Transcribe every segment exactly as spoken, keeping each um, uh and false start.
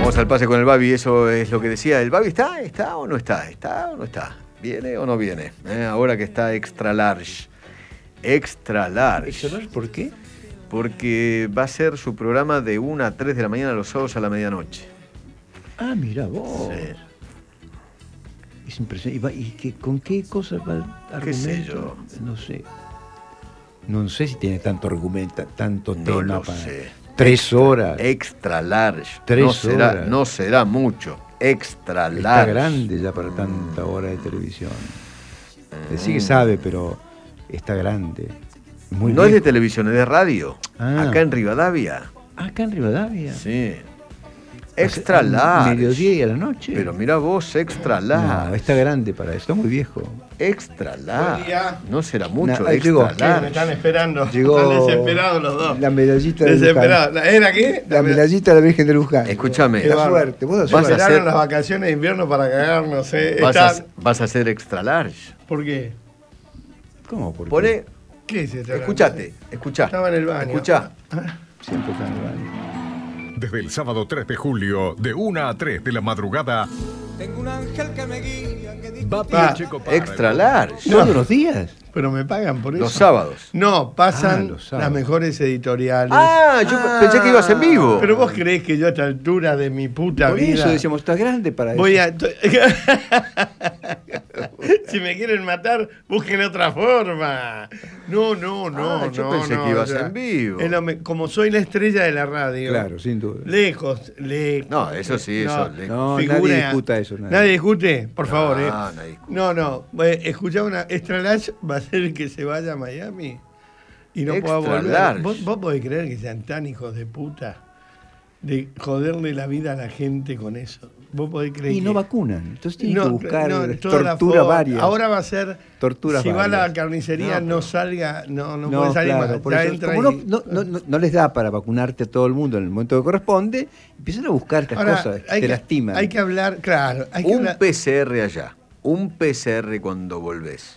Vamos al pase con el Babi, eso es lo que decía. ¿El Babi está? ¿Está o no está? ¿Está o no está? ¿Viene o no viene? Eh, ahora que está extra large. Extra large. ¿Extra large por qué? Porque va a ser su programa de una a tres de la mañana los sábados a la medianoche. Ah, mira vos. Sí. Es impresionante. ¿Y, va, y qué, con qué cosas va el argumento? ¿Qué sé yo? No sé. No sé si tiene tanto argumento, tanto No tema lo para... sé. Tres Extra, horas. Extra large. Tres no será, horas. No será mucho. Extra Está large. grande ya para tanta hora de televisión. Mm. Decir que sabe, pero está grande. Muy no es de viejo. televisión, es de radio. Ah. Acá en Rivadavia. Ah, acá en Rivadavia. Sí. Extra large. Mediodía y a la noche. Pero mira vos, extra large. No, está grande para eso, está muy viejo. Extra Buen large. día. No será mucho. Nah, ahí extra llegó. ¿Qué? Me large. están esperando. Llegó Están desesperados los dos. La medallita de Luján. Desesperados. ¿La- ¿Era qué? La medallita de la Virgen de Luján. Escúchame. Qué La bárbaro. suerte, vos da Vas a suerte. Esperaron hacer- las vacaciones de invierno para cagarnos, ¿eh? Vas a, Están- vas a hacer extra large. ¿Por qué? ¿Cómo? ¿Por qué? Pone. ¿Qué es esto? Escuchate, escuchá. Estaba en el baño. Escuchá. Siempre está en el baño. Desde el sábado tres de julio, de una a tres de la madrugada, Tengo un ángel que me guía, que dice Babi Pa, y Checo Parra. Extra large. ¿Todos los días? Pero me pagan por eso. Los sábados. No, pasan Ah, los sábados. las mejores editoriales. Ah, yo Ah. pensé que ibas en vivo. Pero vos creés que yo a esta altura de mi puta Por vida eso decíamos, estás grande para voy eso. a... Si me quieren matar, busquen otra forma. No, no, no, Ah, yo no. pensé no, que ibas o sea, en vivo. es lo me- como soy la estrella de la radio. Claro, sin duda. Lejos, lejos. No, eso sí, eso, lejos. No, figura- nadie discuta eso. Nadie, Nadie. discute, por No, favor, ¿eh? nadie discute. No, no. Eh, Escuchá una. Extra Large va a ser que se vaya a Miami y no pueda Extra volver. large. ¿Vos, vos podés creer que sean tan hijos de puta de joderle la vida a la gente con eso. Vos podés creer Y que... no vacunan. Entonces tienen No, que buscar no, toda la tortura fo- varias. Ahora va a ser. Torturas si va a la varias. carnicería, No, no, pero- salga, no, no, No, puede salir claro, más. por Ya eso, entra como y- no, no, no, no les da para vacunarte a todo el mundo en el momento que corresponde, empiezan a buscar estas Ahora, cosas que hay te que, lastiman. Hay que hablar, claro. Hay que Un hablar- P C R allá. Un P C R cuando volvés.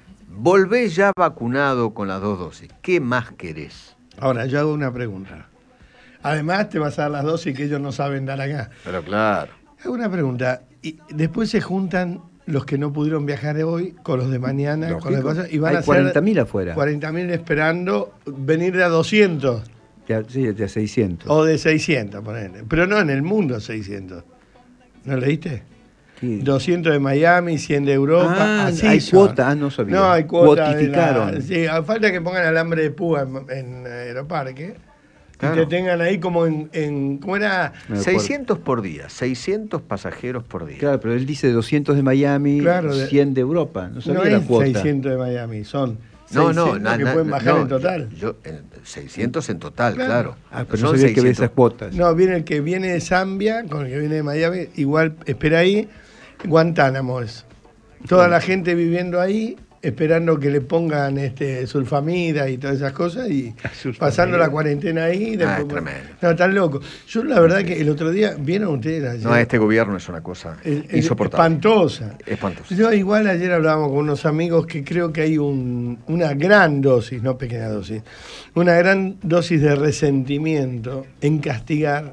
Volvés ya vacunado con las dos dosis. ¿Qué más querés? Ahora, yo hago una pregunta. Además, te vas a dar las dosis que ellos no saben dar acá. Pero claro. Hago una pregunta. Y después se juntan los que no pudieron viajar hoy con los de mañana, con los de Lógico. cosas, y van Hay a ser cuarenta mil afuera. cuarenta mil esperando venir de a doscientos Ya, sí, de a seiscientos. o de seiscientos, ponele. Pero no en el mundo seiscientos. ¿No leíste? ¿Qué? doscientos de Miami, cien de Europa. Ah, así hay son. cuota. Ah, no sabía. No, hay cuota. de la- Cuotificaron. sí, a falta que pongan alambre de púa en, en Aeroparque. Claro. Y te tengan ahí como en. en ¿Cómo era? Me acuerdo. seiscientos por día. seiscientos pasajeros por día. Claro, pero él dice doscientos de Miami, Claro, de- cien de Europa. No sabía No la es cuota. seiscientos de Miami, son No, no, seiscientos na- que na- pueden bajar no, en total. Yo, en seiscientos en total, Claro. claro. Ah, pero Son no sabía que había seiscientos. esas cuotas. No, viene el que viene de Zambia con el que viene de Miami, igual espera ahí. Guantánamo es. Toda la gente viviendo ahí, esperando que le pongan este sulfamida y todas esas cosas y Sulfamida. pasando la cuarentena ahí. Ah, después- es tremendo. No, tan loco. Yo la verdad que el otro día, ¿vieron ustedes ayer? No, este gobierno es una cosa Es- es insoportable. espantosa. Espantoso. Yo igual ayer hablábamos con unos amigos que creo que hay un- una gran dosis, no pequeña dosis, una gran dosis de resentimiento en castigar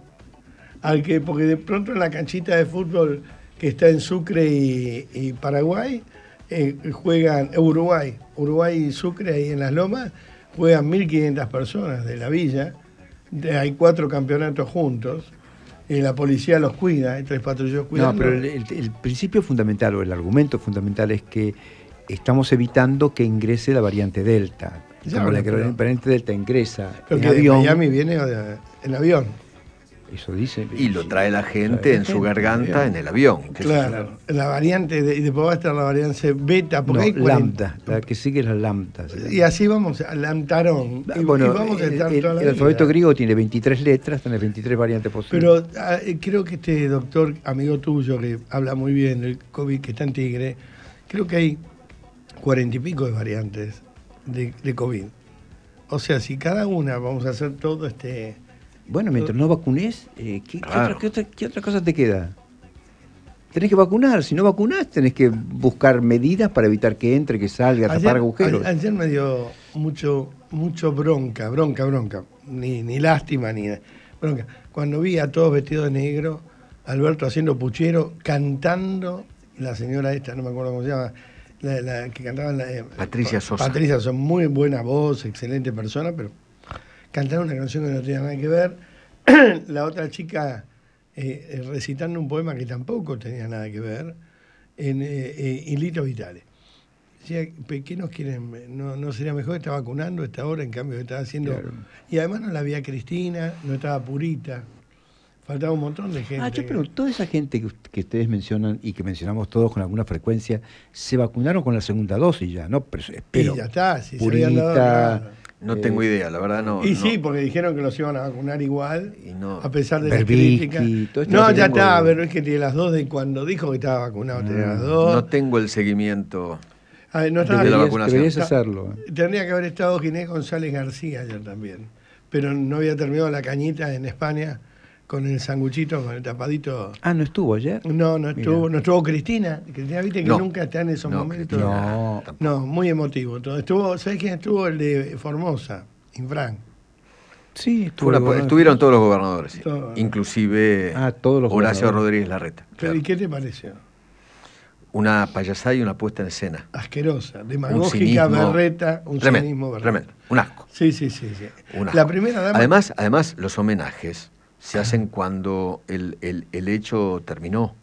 al que, porque de pronto en la canchita de fútbol que está en Sucre y, y Paraguay, eh, juegan, eh, Uruguay, Uruguay y Sucre ahí en las lomas, juegan mil quinientas personas de la villa, de- hay cuatro campeonatos juntos, y la policía los cuida, hay tres patrulleros cuidando. No, pero el, el- el principio fundamental o el argumento fundamental es que estamos evitando que ingrese la variante Delta. Ya, Como la bueno, que la pero- variante Delta ingresa Pero en que de avión, Miami viene o de- en avión. eso dice. Y lo trae la gente Trae la en su gente, garganta avión. en el avión. qué sé yo. Claro, la variante, de- y después va a estar la variante beta, porque No, hay cuarenta. lambda, la que sigue es la lambda. se llama. Y así vamos al Lantarón. Y, Bueno, y vamos a el, estar el- toda la el alfabeto vida. griego tiene veintitrés letras, tiene veintitrés variantes posibles. Pero ah, eh, creo que este doctor, amigo tuyo, que habla muy bien del COVID, que está en Tigre, creo que hay cuarenta y pico de variantes de, de COVID. O sea, si cada una vamos a hacer todo este... Bueno, mientras no vacunes, eh, ¿qué, qué Claro. otra, qué otra- qué otra cosa te queda? Tenés que vacunar. Si no vacunás, tenés que buscar medidas para evitar que entre, que salga, tapar agujeros. a- ayer me dio mucho, mucho bronca, bronca, bronca. Ni, ni lástima, ni bronca. Cuando vi a todos vestidos de negro Alberto haciendo puchero, cantando, la señora esta, no me acuerdo cómo se llama, la, la que cantaba la, eh, Patricia Sosa. Patricia Sosa, muy buena voz, excelente persona, pero cantaron una canción que no tenía nada que ver. La otra chica eh, recitando un poema que tampoco tenía nada que ver, en eh, eh, Hilito Vitale. Decía, ¿qué nos quieren? ¿No, no sería mejor estar vacunando a esta hora? En cambio, estaba haciendo... Claro. Y además no la había Cristina, no estaba Purita. Faltaba un montón de gente. Ah, yo, pero toda esa gente que, que ustedes mencionan y que mencionamos todos con alguna frecuencia, se vacunaron con la segunda dosis ya, ¿no? Pero, espero, Y ya está, si se Purita, habían dado, claro. No Eh, tengo idea, la verdad no. Y no. sí, porque dijeron que los iban a vacunar igual, Y no. a pesar de las Berbisky, críticas. todo esto No, lo ya tenemos está, de- pero es que tiene las dos de cuando dijo que estaba vacunado, tenía las Ah, dos. No tengo el seguimiento. A ver, no estaba- de la deberías, vacunación. deberías Está- hacerlo. ¿eh? Tendría que haber estado Ginés González García ayer también, pero no había terminado la cañita en España con el sanguchito, con el tapadito. Ah, ¿no estuvo ayer? No, no estuvo, Mira. no estuvo Cristina. Cristina, viste que No. nunca está en esos No, momentos. Cristina, No. tampoco. No, muy emotivo. Todo. Estuvo, ¿sabés quién estuvo? El de Formosa, Infran. Sí, Fue una- estuvo. estuvieron todos los gobernadores, sí. Todos. inclusive Ah, todos los Horacio gobernadores. Rodríguez Larreta. Pero, claro. ¿y qué te pareció? Una payasada y una puesta en escena. Asquerosa, Un demagógica, cinismo berreta, un tremendo, cinismo berreta. tremendo, un asco. Sí, sí, sí. sí. un asco. La primera dama. Además, además, los homenajes se hacen cuando el, el- el hecho terminó.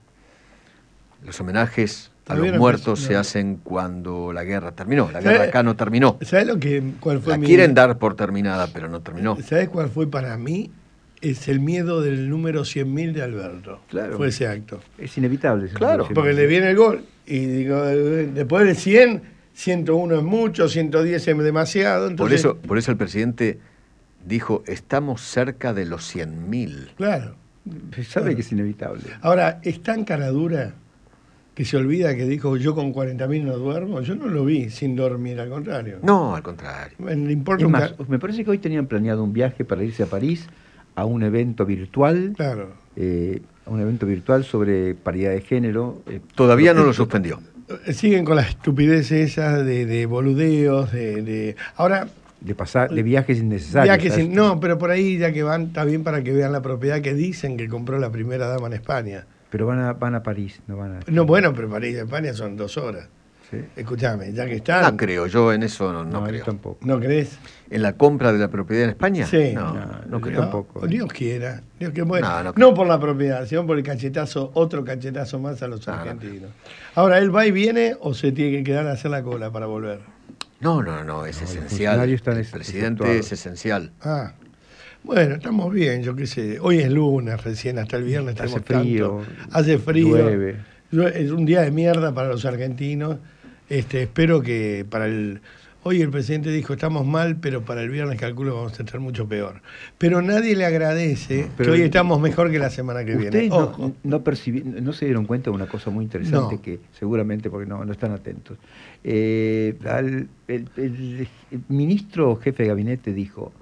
Los homenajes a Todavía los no muertos empezó, se no. hacen cuando la guerra terminó. La ¿Sabes? guerra acá no terminó. ¿Sabes lo que, cuál fue La mi... quieren dar por terminada, pero no terminó. ¿Sabes cuál fue para mí? Es el miedo del número cien mil de Alberto. Claro. Fue ese acto. Es inevitable. ese Claro, número. Porque le viene el gol. Y digo, eh, después del cien, ciento uno es mucho, ciento diez es demasiado. Por Entonces, eso, por eso el presidente dijo, estamos cerca de los cien mil. Claro. Sabe que es inevitable. Ahora, es tan cara dura que se olvida que dijo, yo con cuarenta mil no duermo. Yo no lo vi sin dormir, al contrario. No, al contrario. Le importa Es un más, ca- me parece que hoy tenían planeado un viaje para irse a París a un evento virtual, Claro. eh, a un evento virtual sobre paridad de género. eh, Todavía no lo suspendió. Eh, Siguen con las estupideces esas de, de boludeos, de, de... Ahora, de pasar, de viajes innecesarios. viajes ¿sabes? sin- no, pero por ahí ya que van, está bien para que vean la propiedad que dicen que compró la primera dama en España. Pero van a, van a París, no van a. No, bueno, pero París de España son dos horas. Sí. Escúchame, ya que están. No creo, yo en eso no, no No, yo creo. tampoco. ¿No crees? ¿En la compra de la propiedad en España? Sí. No, No, no, yo creo. tampoco. Dios quiera. Dios que bueno. No, No, no creo. por la propiedad, sino por el cachetazo, otro cachetazo más a los No, no argentinos. Ahora, ¿él va y viene o se tiene que quedar a hacer la cola para volver? No, no, no, es No, los esencial. funcionarios están El ex- presidente exceptuados. es esencial. Ah. Bueno, estamos bien, yo qué sé. Hoy es lunes recién, hasta el viernes Hace tenemos frío, tanto. Hace frío. llueve. Llueve. Es un día de mierda para los argentinos. Este, espero que para el... Hoy el presidente dijo, estamos mal, pero para el viernes calculo que vamos a estar mucho peor. Pero nadie le agradece Pero que hoy estamos mejor que la semana que viene. Ustedes no, Ojo. no, percibi- no se dieron cuenta de una cosa muy interesante No. que seguramente porque no, no están atentos. Eh, al- el, el- el ministro jefe de gabinete dijo,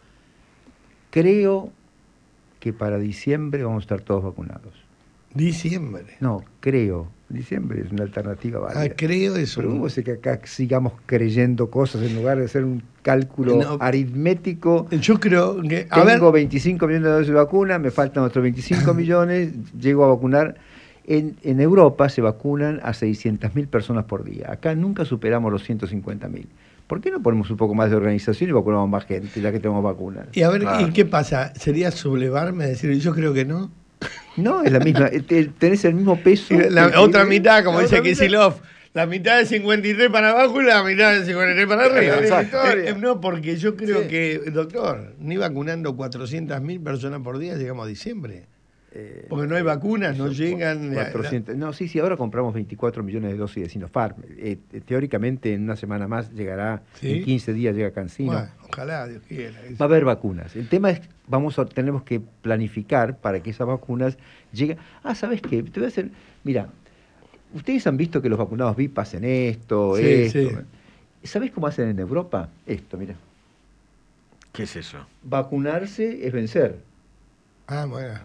creo que para diciembre vamos a estar todos vacunados. Diciembre. No, creo. Diciembre es una alternativa válida. Ah, creo eso. Pero ¿cómo es que acá sigamos creyendo cosas en lugar de hacer un cálculo No. aritmético? Yo creo que... A Tengo ver, veinticinco millones de dosis de vacuna, me faltan otros veinticinco millones, llego a vacunar. En, en Europa se vacunan a seiscientas mil personas por día. Acá nunca superamos los ciento cincuenta mil. ¿Por qué no ponemos un poco más de organización y vacunamos más gente, ya que tenemos vacunas? y a ver, Claro. ¿y qué pasa? ¿Sería sublevarme decir, yo creo que no? No, es la misma. eh, te- Tenés el mismo peso. Y la que- otra mitad, como la dice otra mitad. Kicillof, la mitad de cincuenta y tres para abajo y la mitad de cincuenta y tres para arriba. Exacto. Eh, eh, no, porque yo creo Sí. que, doctor, ni vacunando cuatrocientas mil personas por día llegamos a diciembre. Eh, Porque no hay vacunas, no son llegan. la- cuatrocientos. No, sí, sí, ahora compramos veinticuatro millones de dosis de Sinopharm. Eh, eh, teóricamente en una semana más llegará, ¿Sí? en quince días llega la- Cancino. Bueno, ojalá, Dios quiera. Va a haber vacunas. El tema es, vamos a, tenemos que planificar para que esas vacunas lleguen. Ah, ¿sabes qué? Te voy a hacer, mira, ustedes han visto que los vacunados V I P hacen esto, Sí, esto. sí. ¿Sabés cómo hacen en Europa? Esto, mira. ¿Qué es eso? Vacunarse es vencer. Ah, bueno.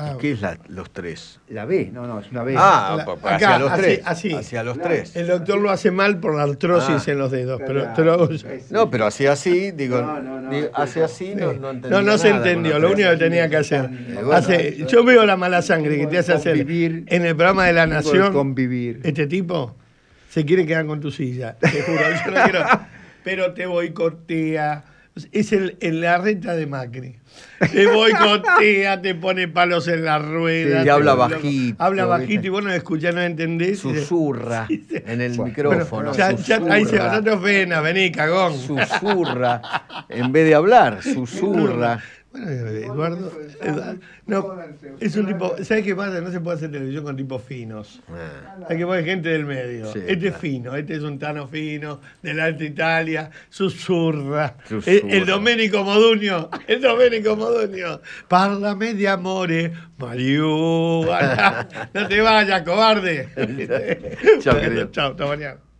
Ah, ¿Qué es la, los tres? La B, no, no, es una B. Ah, La- pa- acá, hacia los así, tres. así. Hacia los tres. El doctor lo hace mal por la artrosis Ah. en los dedos, pero te lo hago yo. No, pero hacía así, digo, No, no, no, digo, es hace así, no, no entendía No, no se nada con entendió. los Lo tres. único que tenía que hacer. bueno. Hace, yo veo la mala sangre que te hace hacer Convivir. en el programa de La Tengo que Nación. convivir. Este tipo se quiere quedar con tu silla. Te juro, yo no quiero. Pero te boicotea. Es el, el la reta de Macri. Te boicotea, te pone palos en la rueda. Sí, te habla vuelve- bajito, Habla ¿viste? bajito y vos no escuchás, no entendés. y de- Susurra Sí, sí. en el Bueno, micrófono. Ya- ya- ahí se va, susurra. no te ofendas, vení, cagón. Susurra. En vez de hablar, susurra. Bueno, Eduardo, Eduardo- no, es un tipo, ¿sabes qué pasa? No se puede hacer televisión con tipos finos. Ah, Hay que poner gente del medio. Sí, este es claro. fino, este es un Tano fino, del Alta Italia, susurra. Susurra. El, el Domenico Modugno, el Domenico Modugno. Parlame di amore, Mariu. No te vayas, cobarde. Chao, Bueno, querido. chao, hasta mañana.